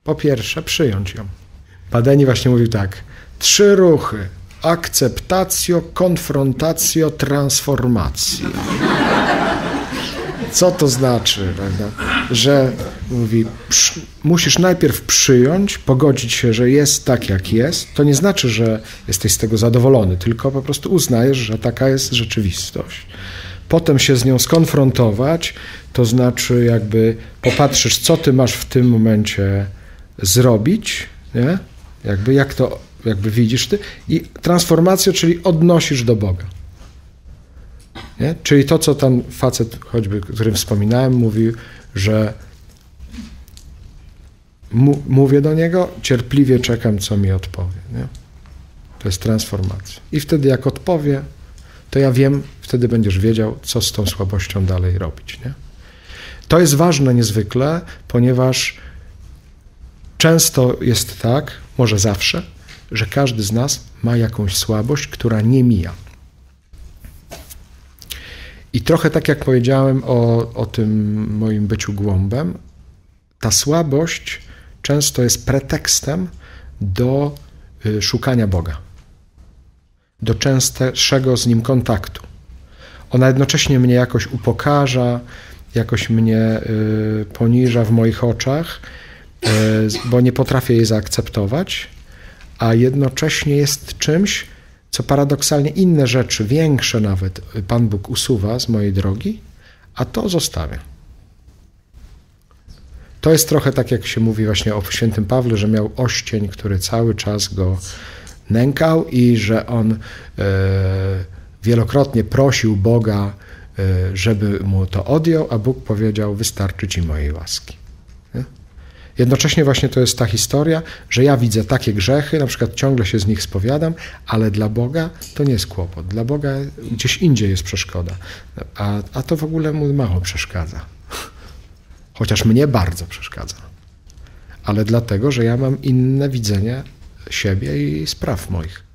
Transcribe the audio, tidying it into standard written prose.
Po pierwsze, przyjąć ją. Badeni właśnie mówił tak, 3 ruchy. Akceptacjo, konfrontatio, transformatio. Co to znaczy, prawda? Że mówi, musisz najpierw przyjąć, pogodzić się, że jest tak, jak jest. To nie znaczy, że jesteś z tego zadowolony, tylko po prostu uznajesz, że taka jest rzeczywistość. Potem się z nią skonfrontować, to znaczy jakby popatrzysz, co ty masz w tym momencie zrobić, nie? Jak widzisz ty. I transformację, czyli odnosisz do Boga. Nie? Czyli to, co ten facet, choćby, o którym wspominałem, mówił, że mówię do niego, cierpliwie czekam, co mi odpowie. Nie? To jest transformacja. I wtedy jak odpowie, to ja wiem, wtedy będziesz wiedział, co z tą słabością dalej robić. Nie? To jest ważne niezwykle, ponieważ często jest tak, może zawsze, że każdy z nas ma jakąś słabość, która nie mija. I trochę tak jak powiedziałem o tym moim byciu głąbem, ta słabość często jest pretekstem do szukania Boga, do częstszego z Nim kontaktu. Ona jednocześnie mnie jakoś upokarza, jakoś mnie poniża w moich oczach, bo nie potrafię jej zaakceptować, a jednocześnie jest czymś, co paradoksalnie inne rzeczy, większe nawet, Pan Bóg usuwa z mojej drogi, a to zostawia. To jest trochę tak, jak się mówi właśnie o świętym Pawle, że miał oścień, który cały czas go nękał i że on wielokrotnie prosił Boga, żeby mu to odjął, a Bóg powiedział, wystarczy ci mojej łaski. Nie? Jednocześnie właśnie to jest ta historia, że ja widzę takie grzechy, na przykład ciągle się z nich spowiadam, ale dla Boga to nie jest kłopot. Dla Boga gdzieś indziej jest przeszkoda, a to w ogóle mu mało przeszkadza. Chociaż mnie bardzo przeszkadza. Ale dlatego, że ja mam inne widzenie siebie i spraw moich.